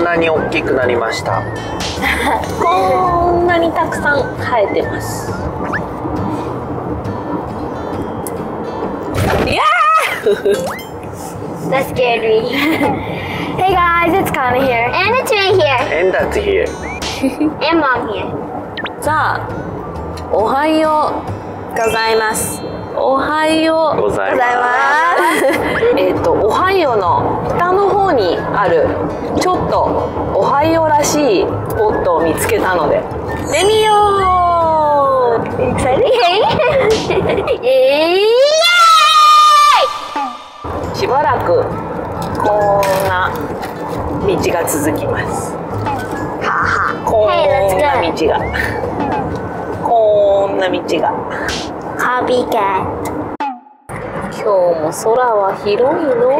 なに大きくなりました。 こんなにたくさん生えてます。いや That's scary. Hey guys, it's Kana here. And it's me here. And that's here. And Mom here. さあ、おはようございます。おはようございます。 おはようの北の方にあるちょっとおはようらしいスポットを見つけたので行ってみよう。 Exciting? しばらくこんな道が続きます。こんな道が、こんな道が。 Copycat. 今日も空は広いの。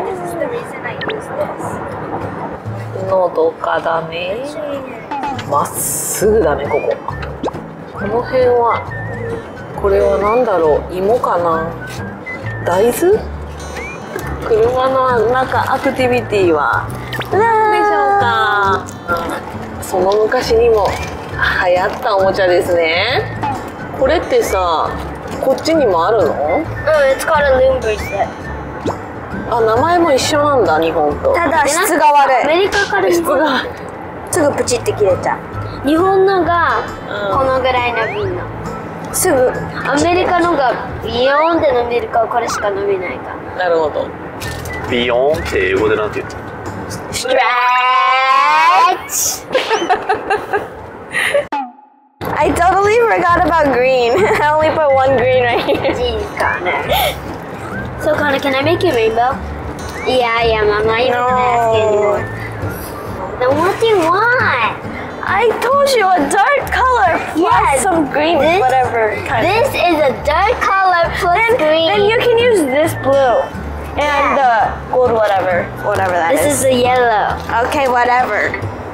のどかだね。まっすぐだね、ここ。この辺は、これは何だろう、芋かな。大豆。車の中アクティビティは何でしょうか。その昔にも流行ったおもちゃですね。これってさ、こっちにもあるの？ It's called a Loomber set. あ、名前も一緒なんだ、日本と。 ただ質が悪い。アメリカから質がすぐプチって切れちゃう。日本のがこのぐらい伸びるの。すぐ。アメリカのがビヨーンって伸びるからこれしか伸びないから。 なるほど。 ビヨーンって英語でなんて言ってる？ ストレッチ。I totally forgot about green. I only put one green right here. Jeez, Connor. So, Connor, can I make you a rainbow? Yeah, Mama. You don't ask anymore. Then what do you want? I told you a dark color plus some green, whatever. This is a dark color plus green. Then you can use this blue and gold, whatever that is. This is a yellow. Okay, whatever.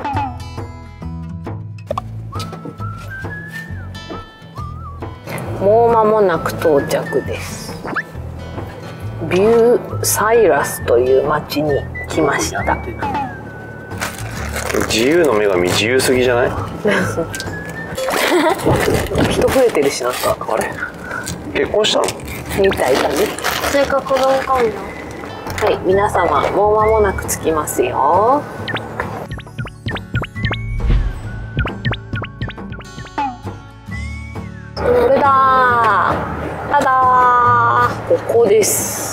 もう間もなく到着です。ビューサイラスという町に来ました。 自由の女神自由すぎじゃない？ 人増えてるし、なんかあれ結婚したの？ みたいだね。 それか子供かもな。 はい、皆様もう間もなく着きますよ。これだー。ただー。ここです。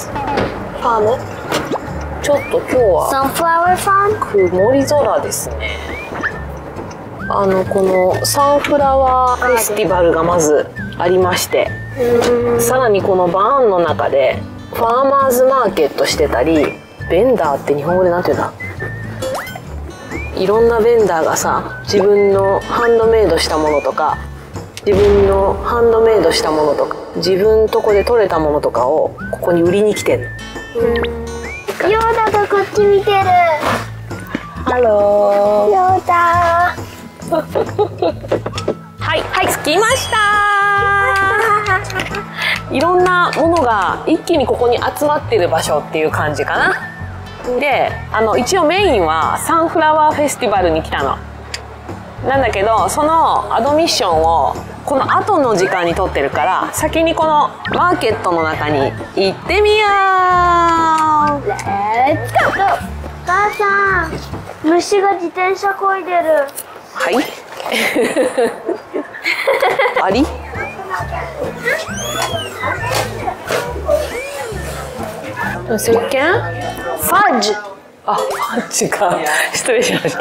ファーム。ちょっと今日は Sunflower farm? 曇り空ですね。このサンフラワーフェスティバルがまずありまして、さらにこのバーンの中でファーマーズマーケットしてたり、ベンダーって日本語でなんて言うんだ。いろんなベンダーがさ、自分のハンドメイドしたものとか、自分のハンドメイドしたものとか、自分とこで取れたものとかをここに売りに来てんの。 ヨーダがこっち見てる。 ハロー。 ヨーダ。 はい、着きましたー。いろんなものが一気にここに集まってる場所っていう感じかな。で、一応メインはサンフラワーフェスティバルに来たの。なんだけど、そのアドミッションをこの後の時間に取ってるから、先にこのマーケットの中に行ってみよう。 レッツゴー。母さん、虫が自転車こいでる。 はい。あり？石鹸？ ファッジ。 あ、ファッジか。失礼しました。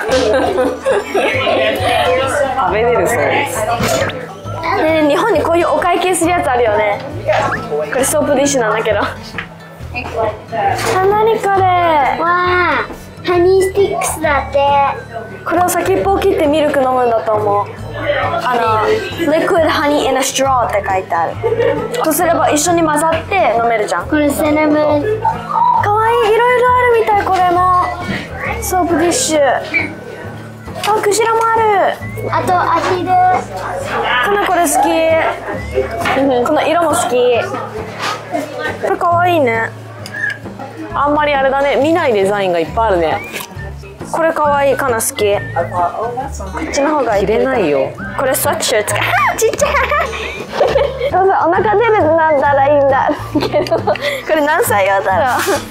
食べれるそうです。 ね、日本にこういうお会計するやつあるよね。これソープディッシュなんだけど。何これ？わあ、ハニースティックスだって。これを先っぽを切ってミルク飲むんだと思う。Liquid honey in a straw って書いてある。とすれば一緒に混ざって飲めるじゃん。これセナムン。かわいい、いろいろあるみたい。これもソープディッシュ。あ、クジラもある。あとアヒル。これ好き。この色も好き。これかわいいね。 あんまりあれだね、見ないデザインがいっぱいあるね。 これかわいい、かな好き。こっちの方がいい。 着れないよ。 これスウェットシャツか。ちっちゃい。お腹出るなんだらいいんだけど、これ何歳用だろ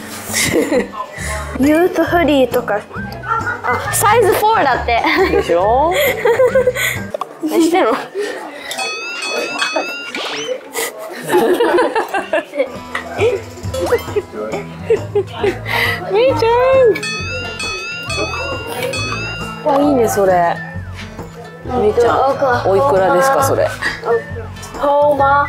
う。ユースフリーとか。あ、サイズ4だって。 でしょ。 何してんの。 みーちゃん。あ、いいねそれ。みーちゃん、おいくらですかそれ。 ホーマ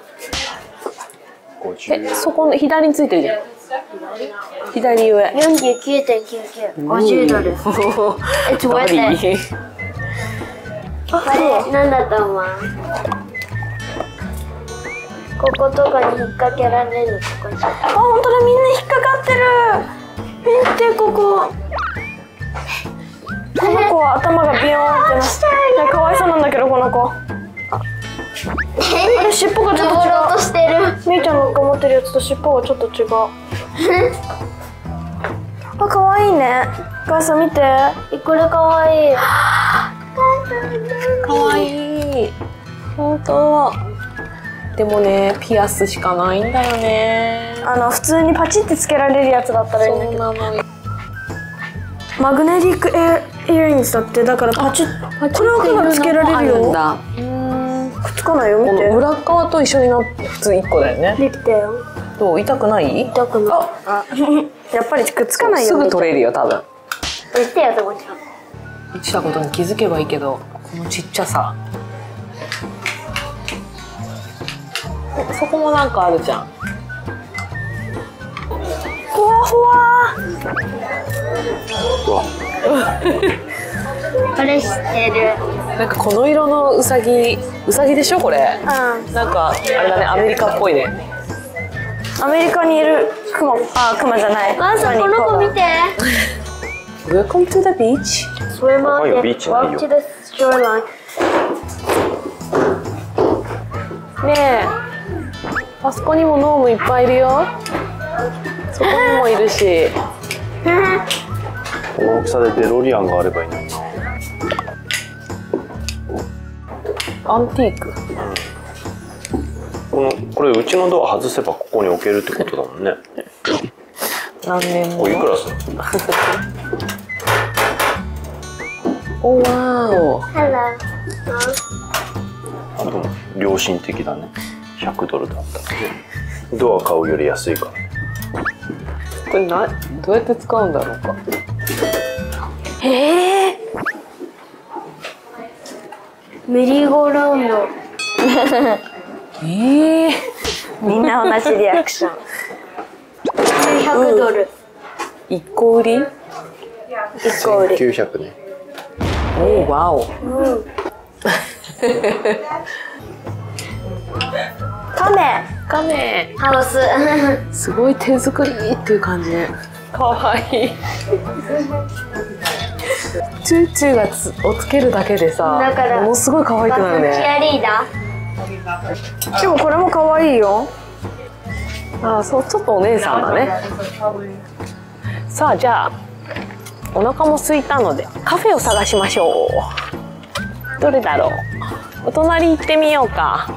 え、そこの左についてるじゃん。左上。 49.99、50ドル。It's worth it。これ何だと思う？こことかに引っ掛けられるの、ここに。あ、本当だ、みんな引っかかってる。見て、ここ。この子は頭がビヨーンってなって、かわいそうなんだけど、この子。あれ、尻尾がちょっと違う。登ろうとしてる。みーちゃんが持ってるやつと尻尾がちょっと違う。あ、かわいいね。お母さん見て。これかわいい。 かわいい。本当。でもね、ピアスしかないんだよね。 普通にパチってつけられるやつだったらいいんだけど。 そうなのよ。 マグネティックイヤリングだって、だからパチッ、これはつけられるよ。くっつかないよ、見て。 裏側と一緒になって普通1個だよね。 できたよ。 どう、痛くない？ 痛くない。やっぱりくっつかないよ。 すぐ取れるよ多分。 言ってよ、ともちゃん。 したことに気づけばいいけど、このちっちゃさ。そこもなんかあるじゃん。 ふわふわ。これ知ってる。 なんかこの色のウサギでしょこれ。なんかあれだね、アメリカっぽいね。 アメリカにいるクマじゃない。まずこの子見て。 Welcome to the beach。 それもあって。 ビーチないよ。 Walk to the shoreline。 ねえ、あそこにもノームいっぱいいるよ。そこにもいるし。 この大きさでデロリアンがあればいいのに。 アンティーク。 これうちのドア外せばここに置けるってことだもんね。 何年も。 おいくらする？ おわーお。 Hello。 あと良心的だね。100ドルだったらね。ドア買うより安いから。 これどうやって使うんだろうか。 メリーゴーラウンド。みんな同じリアクション。900ドル。 1個売り 1個売り。 900ね。 おお、わお。カメハウス。 すごい手作りっていう感じね。かわいい。チューチューがをつけるだけでさ、 だからものすごい可愛くなるチね。 アリーダー。でもこれも可愛いよ。 あ、そう、ちょっとお姉さんだね。さあ、じゃあお腹も空いたのでカフェを探しましょう。どれだろう。お隣行ってみようか。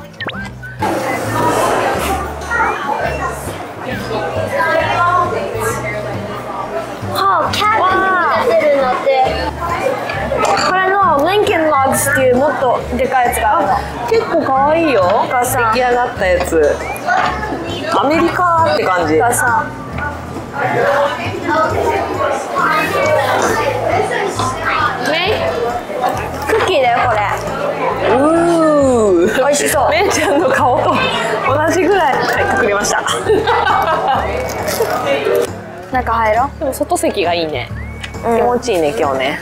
キャビンに出てるのって。これのリンケンロッグスっていうもっとでかいやつがあるの。 結構可愛いよ。出来上がったやつ。アメリカって感じ。 お母さん。 ね。 クッキーだよこれ。美味しそう。 めいちゃんの顔と同じぐらい。はい、隠れました。 中入ろう。 でも外席がいいね。気持ちいいね今日ね。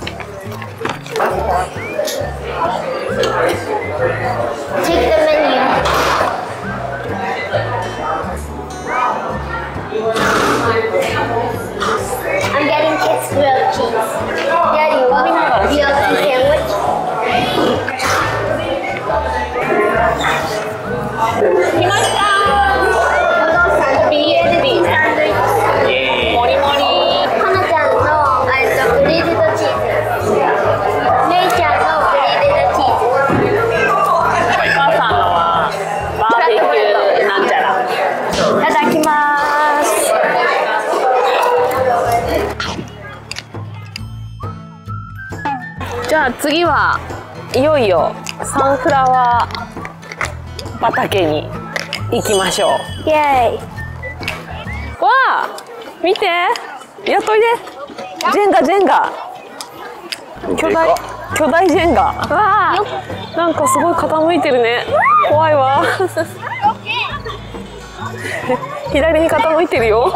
Take the menu. I'm getting kids grilled cheese. Daddy, what grilled cheese sandwich? 来ました。BNB ね。もりもり。 かなちゃんのグリあ次はいよいよサンフラワー畑に行きましょう。 イエーイ。 わあ見て、やっといで。ジェンガジェンガ、巨大ジェンガ。わあなんかすごい傾いてるね。怖いわ左に傾いてるよ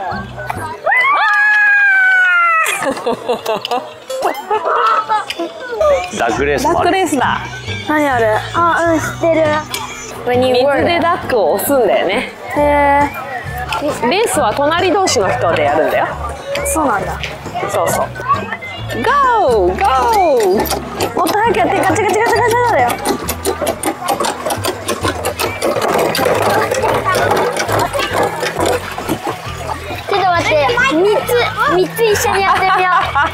ダッグレースもダックある。 レースだ。 何ある？あ、うん、知ってる。 水でダックを押すんだよね。 へえ。 レースは隣同士の人でやるんだよ。 そうなんだ。 そうそう。ゴーゴー。 もっと早くやって、ガチャガチャガチャガチャだよ。ちょっと待って、三つ一緒にやってみよう。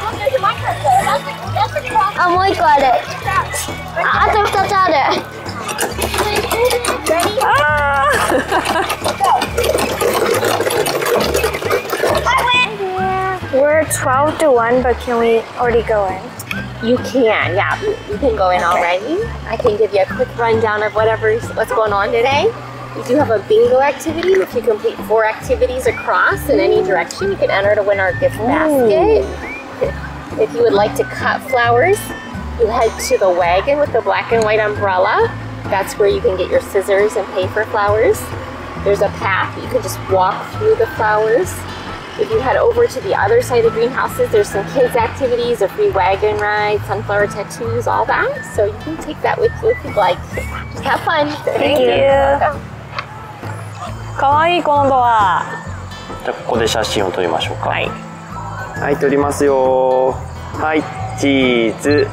あ、もう一個ある。あと2つある。We're 12 to 1, but can we already go in? You can, yeah. You can go in already. I can give you a quick rundown of what's going on today. We do have a bingo activity. If you complete 4 activities across in any direction, you can enter to win our gift basket. If you would like to cut flowers, you head to the wagon with the black and white umbrella. That's where you can get your scissors and pay for flowers. There's a path. You can just walk through the flowers. If you head over to the other side of the greenhouses, there's some kids activities, a free wagon ride, sunflower tattoos, all that. So you can take that with you if you'd like. Just have fun. Thank you. かわいいこのドア。 じゃあここで写真を撮りましょうか。 はい。 はい撮りますよ。はいチーズ。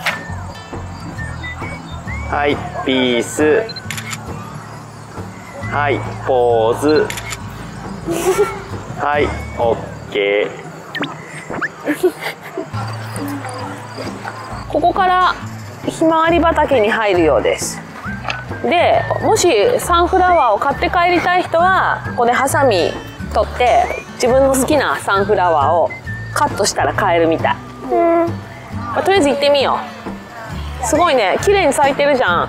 はいピース。はいポーズ。はいオッケー。 ここからひまわり畑に入るようです。でもしサンフラワーを買って帰りたい人はここでハサミ取って自分の好きなサンフラワーをカットしたら買えるみたい。まあ、とりあえず行ってみよう。すごいね、綺麗に咲いてるじゃん。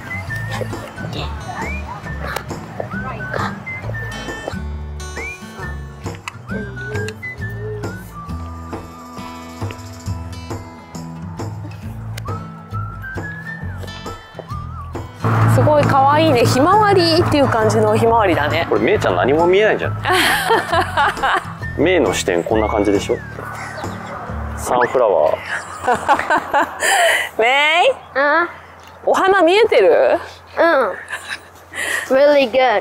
すごい可愛いね。ひまわりっていう感じのひまわりだね。 これめいちゃん何も見えないんじゃないめいの視点こんな感じでしょ。サンフラワーめい、お花見えてる Really good.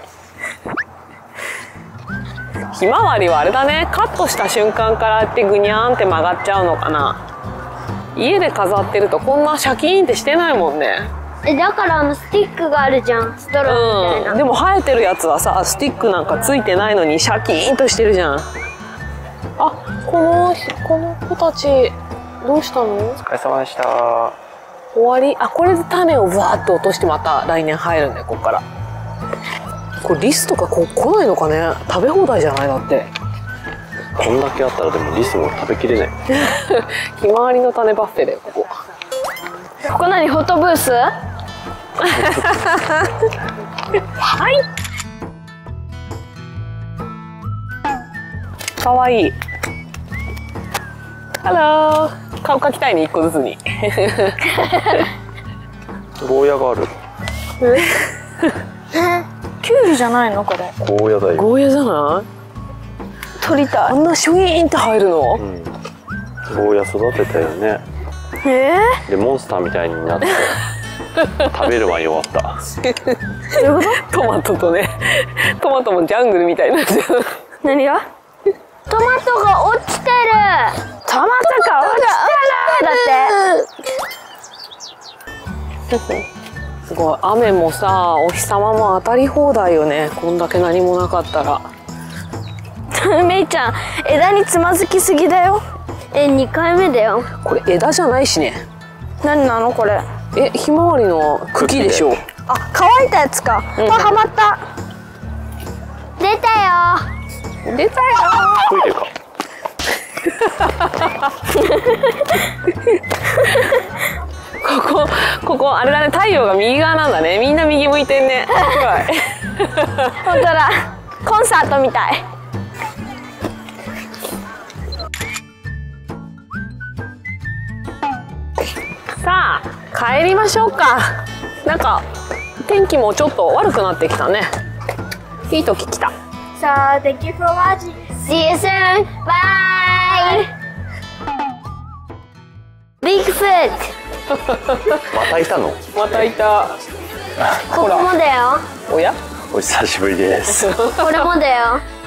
ひまわりはあれだね、カットした瞬間からってぐにゃーんって曲がっちゃうのかな。家で飾ってるとこんなシャキーンってしてないもんね。 だからスティックがあるじゃん、ストローみたいな。 でも生えてるやつはさ、スティックなんかついてないのにシャキーンとしてるじゃん。あ、この子たちどうしたの？ お疲れ様でした。 終わり？あ、これで種をブワーって落としてまた来年生えるんだよ、こっから。これリスとか来ないのかね。食べ放題じゃないだって。 こんだけあったらでもリスも食べきれないひまわりの種バッフェだよ、ここ。 ここ何、フォトブース？ はい。かわいい。ハロー。顔描きたいね、一個ずつに。 ゴーヤがある。 キュウリじゃないのこれ？ ゴーヤだよ。 ゴーヤじゃない？ 取りたい。 あんなシュイーンって入るの？ ゴーヤ育てたよね。でモンスターみたいになって食べる前に終わった。 どういうこと？ トマトとね、トマトもジャングルみたいになっちゃう。 何が？トマトが落ちてる。トマトが落ちてる。だって。 すごい、雨もさ、お日様も当たり放題よね。こんだけ何もなかったら。 めいちゃん、枝につまずきすぎだよ。2回目だよ。 これ枝じゃないしね。 何なのこれ？ ひまわりの茎でしょ。 あ、乾いたやつか。あ、はまった。出たよ。 出たよ。 トイレか。 ここあれだね、太陽が右側なんだね。みんな右向いてんね。すごい。 本当だ。コンサートみたい。 さあ帰りましょうか。なんか天気もちょっと悪くなってきたね。いい時来た。 So, thank you for watching. See you soon. Bye. Bigfoot. またいたの？ またいた。 ここもだよ。 おや？ お久しぶりです。 これもだよ。